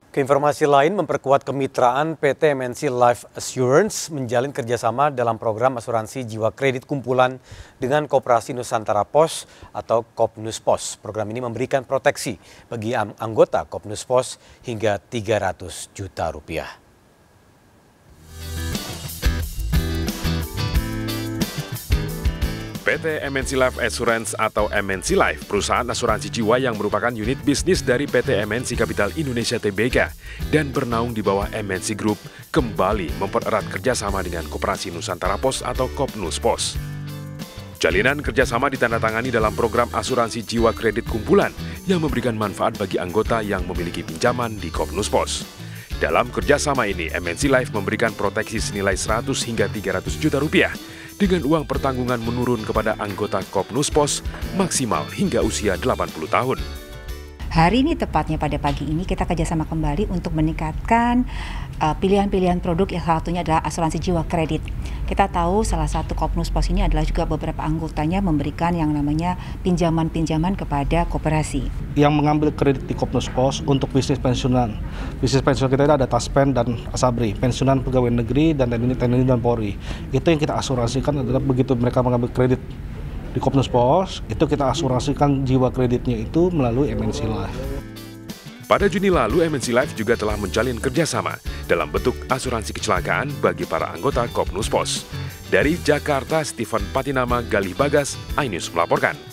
Keinformasi lain, memperkuat kemitraan PT MNC Life Assurance menjalin kerjasama dalam program asuransi jiwa kredit kumpulan dengan Koperasi Nusantara Pos atau Kopnus Pos. Program ini memberikan proteksi bagi anggota Kopnus Pos hingga 300 juta rupiah. PT MNC Life Assurance atau MNC Life, perusahaan asuransi jiwa yang merupakan unit bisnis dari PT MNC Capital Indonesia Tbk dan bernaung di bawah MNC Group, kembali mempererat kerjasama dengan Koperasi Nusantara Pos atau Kopnus Pos. Jalinan kerjasama ditandatangani dalam program asuransi jiwa kredit kumpulan yang memberikan manfaat bagi anggota yang memiliki pinjaman di Kopnus Pos. Dalam kerjasama ini, MNC Life memberikan proteksi senilai 100 hingga 300 juta rupiah dengan uang pertanggungan menurun kepada anggota Kopnus Pos maksimal hingga usia 80 tahun. Hari ini tepatnya pada pagi ini kita kerjasama kembali untuk meningkatkan pilihan-pilihan produk yang salah satunya adalah asuransi jiwa kredit. Kita tahu salah satu Kopnus Pos ini adalah juga beberapa anggotanya memberikan yang namanya pinjaman-pinjaman kepada koperasi. Yang mengambil kredit di Kopnus Pos untuk bisnis pensiunan. Bisnis pensiunan kita ada Taspen dan Asabri, pensiunan pegawai negeri dan TNI dan Polri. Itu yang kita asuransikan adalah begitu mereka mengambil kredit di Kopnus Pos, itu kita asuransikan jiwa kreditnya itu melalui MNC Life. Pada Juni lalu, MNC Life juga telah menjalin kerjasama dalam bentuk asuransi kecelakaan bagi para anggota Kopnus Pos. Dari Jakarta, Stephen Patinama, Galih Bagas, iNews melaporkan.